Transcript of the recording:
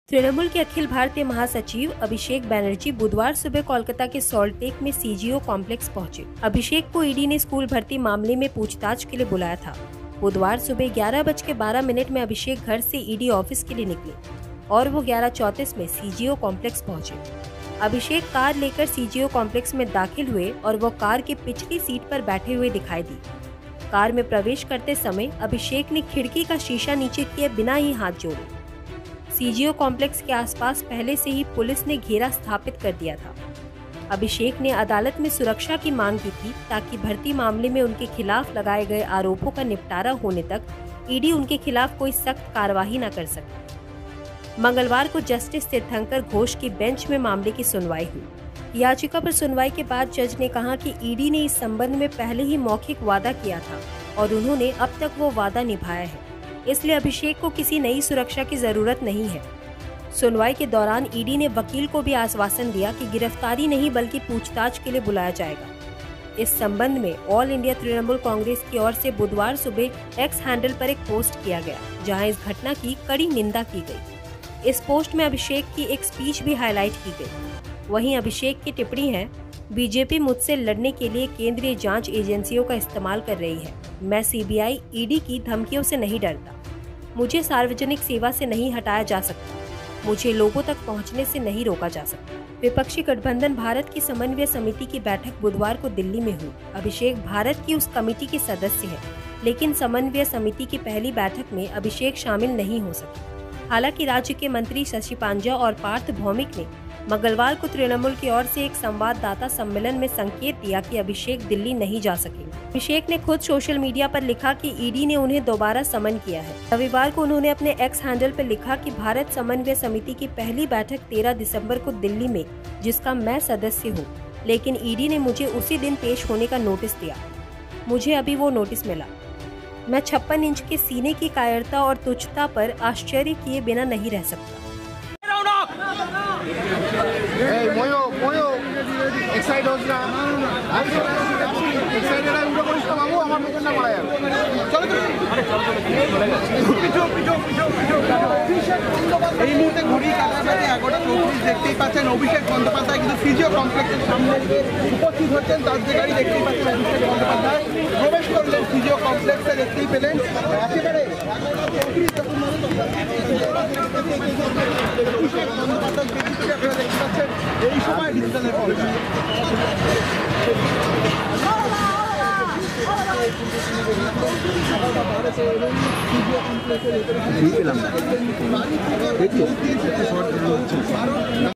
तृणमूल के अखिल भारतीय महासचिव अभिषेक बैनर्जी बुधवार सुबह कोलकाता के सॉल्टलेक में सीजीओ कॉम्प्लेक्स पहुंचे। अभिषेक को ईडी ने स्कूल भर्ती मामले में पूछताछ के लिए बुलाया था। बुधवार सुबह 11:12 में अभिषेक घर से ईडी ऑफिस के लिए निकले और वो 11:34 में सीजीओ कॉम्प्लेक्स पहुंचे। अभिषेक कार लेकर सीजीओ कॉम्प्लेक्स में दाखिल हुए और वो कार की पिछली सीट पर बैठे हुए दिखाई दी। कार में प्रवेश करते समय अभिषेक ने खिड़की का शीशा नीचे किए बिना ही हाथ जोड़े। सीजीओ कॉम्प्लेक्स के आसपास पहले से ही पुलिस ने घेरा स्थापित कर दिया था। अभिषेक ने अदालत में सुरक्षा की मांग की थी ताकि भर्ती मामले में उनके खिलाफ लगाए गए आरोपों का निपटारा होने तक ईडी उनके खिलाफ कोई सख्त कार्रवाई न कर सके। मंगलवार को जस्टिस तीर्थंकर घोष की बेंच में मामले की सुनवाई हुई। याचिका पर सुनवाई के बाद जज ने कहा कि ईडी ने इस संबंध में पहले ही मौखिक वादा किया था और उन्होंने अब तक वो वादा निभाया है, इसलिए अभिषेक को किसी नई सुरक्षा की जरूरत नहीं है। सुनवाई के दौरान ईडी ने वकील को भी आश्वासन दिया कि गिरफ्तारी नहीं बल्कि पूछताछ के लिए बुलाया जाएगा। इस संबंध में ऑल इंडिया तृणमूल कांग्रेस की ओर से बुधवार सुबह एक्स हैंडल पर एक पोस्ट किया गया, जहां इस घटना की कड़ी निंदा की गई। इस पोस्ट में अभिषेक की एक स्पीच भी हाईलाइट की गई। वहीं अभिषेक की टिप्पणी है, बीजेपी मुझसे लड़ने के लिए केंद्रीय जांच एजेंसियों का इस्तेमाल कर रही है। मैं सीबीआई, ईडी की धमकियों से नहीं डरता। मुझे सार्वजनिक सेवा से नहीं हटाया जा सकता। मुझे लोगों तक पहुंचने से नहीं रोका जा सकता। विपक्षी गठबंधन भारत की समन्वय समिति की बैठक बुधवार को दिल्ली में हुई। अभिषेक भारत की उस कमेटी के सदस्य है, लेकिन समन्वय समिति की पहली बैठक में अभिषेक शामिल नहीं हो सके। हालांकि राज्य के मंत्री शशि पांजा और पार्थ भौमिक ने मंगलवार को तृणमूल की ओर से एक संवाददाता सम्मेलन में संकेत दिया कि अभिषेक दिल्ली नहीं जा सकेंगे। अभिषेक ने खुद सोशल मीडिया पर लिखा कि ईडी ने उन्हें दोबारा समन किया है। रविवार को उन्होंने अपने एक्स हैंडल पर लिखा कि भारत समन्वय समिति की पहली बैठक 13 दिसंबर को दिल्ली में, जिसका मैं सदस्य हूँ, लेकिन ईडी ने मुझे उसी दिन पेश होने का नोटिस दिया। मुझे अभी वो नोटिस मिला। मैं 56 इंच के सीने की कायरता और तुच्छता पर आश्चर्य किए बिना नहीं रह सकता। এই মুহূর্তে ঘড়ি কাছাকাছি 11:34 দেখতেই পাচ্ছেন অভিষেক বন্দ্যোপাধ্যায় কিন্তু ফিজিও কমপ্লেক্সের সামনে উপস্থিত হচ্ছেন। তার যে গাড়ি দেখতেই পাচ্ছেন অভিষেক বন্দ্যোপাধ্যায় প্রবেশ করলেন ফিজিও কমপ্লেক্সে, দেখতেই পেলেন একেবারে 11:34 অভিষেক বন্দ্যোপাধ্যায় আপনারা দেখতে পাচ্ছেন এই সময় ডিজিটালের পর্দা।